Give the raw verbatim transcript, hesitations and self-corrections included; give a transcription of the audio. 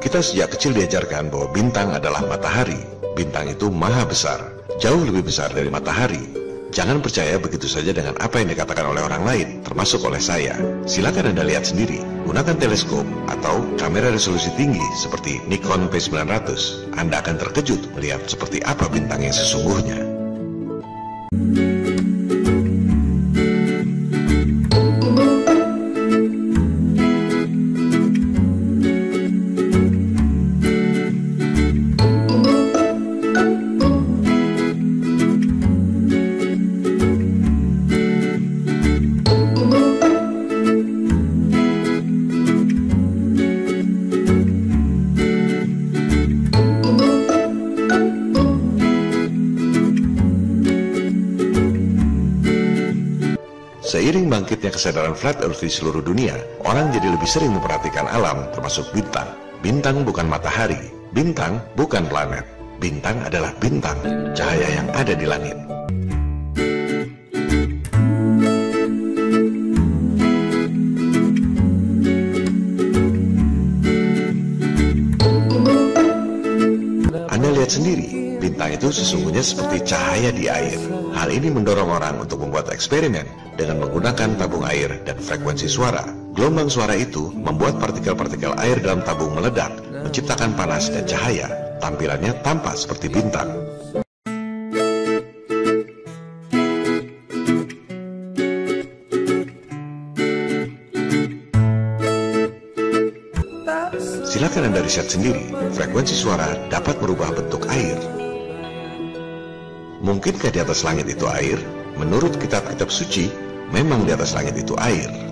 Kita sejak kecil diajarkan bahwa bintang adalah matahari. Bintang itu maha besar, jauh lebih besar dari matahari. Jangan percaya begitu saja dengan apa yang dikatakan oleh orang lain, termasuk oleh saya. Silakan Anda lihat sendiri. Gunakan teleskop atau kamera resolusi tinggi seperti Nikon P sembilan ratus. Anda akan terkejut melihat seperti apa bintang yang sesungguhnya. Seiring bangkitnya kesadaran flat earth di seluruh dunia, orang jadi lebih sering memperhatikan alam, termasuk bintang. Bintang bukan matahari, bintang bukan planet. Bintang adalah bintang, cahaya yang ada di langit. Anda lihat sendiri, bintang itu sesungguhnya seperti cahaya di air. Hal ini mendorong orang untuk membuat eksperimen dengan menggunakan tabung air dan frekuensi suara. Gelombang suara itu membuat partikel-partikel air dalam tabung meledak, menciptakan panas dan cahaya. Tampilannya tampak seperti bintang. Silakan Anda riset sendiri, frekuensi suara dapat merubah bentuk air. Mungkinkah di atas langit itu air? Menurut kitab-kitab suci, memang di atas langit itu air.